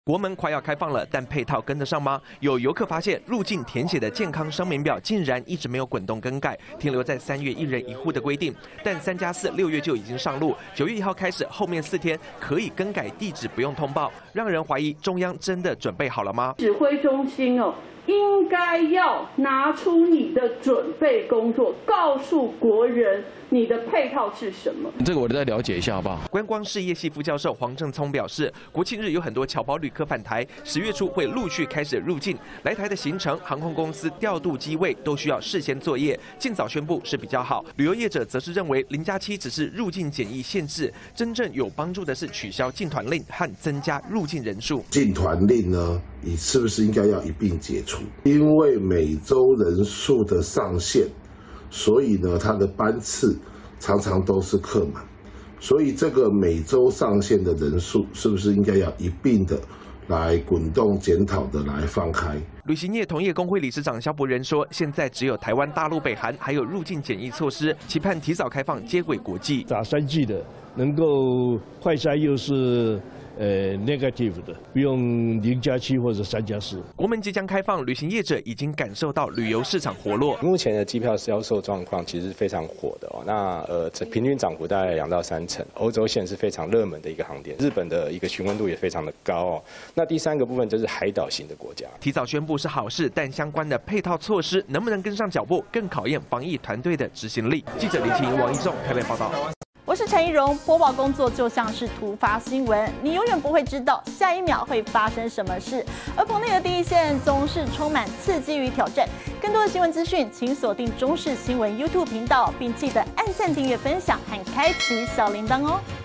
国门快要开放了，但配套跟得上吗？有游客发现，入境填写的健康声明表竟然一直没有滚动更改，停留在3月1人1户的规定。但3+4 6月就已经上路，9月1号开始，后面4天可以更改地址，不用通报，让人怀疑中央真的准备好了吗？ 指挥中心应该要拿出你的准备工作，告诉国人你的配套是什么。 这个我再了解一下，好不好？ 观光事业系副教授黄正聪表示，国庆日有很多侨胞旅客返台，10月初会陆续开始入境。来台的行程、航空公司调度机位都需要事先作业，尽早宣布是比较好。旅游业者则是认为0+7只是入境检疫限制，真正有帮助的是取消禁团令和增加入境人数。 禁团令呢，你是不是应该要一并解除？因为每周人数的上限，所以呢，它的班次常常都是客满，所以这个每周上限的人数是不是应该要一并的来滚动检讨的来放开？ 旅行业同业工会理事长萧伯仁说，现在只有台湾、大陆、北韩还有入境检疫措施，期盼提早开放，接轨国际。 打3剂的，能够快筛又是negative 的，不用0+7或者3+4。 国门即将开放，旅行业者已经感受到旅游市场活络。 目前的机票销售状况其实是非常火的哦。那平均涨幅大概2到3成，欧洲线是非常热门的一个航点，日本的一个询问度也非常的高哦。那第3个部分就是海岛型的国家， 提早宣布是好事，但相关的配套措施能不能跟上脚步，更考验防疫团队的执行力。记者林晴、王一仲台北报道。 我是陈怡蓉，播报工作就像是突发新闻，你永远不会知道下一秒会发生什么事。而棚内的第一线总是充满刺激与挑战。更多的新闻资讯，请锁定中视新闻 YouTube 频道，并记得按赞、订阅、分享和开启小铃铛哦。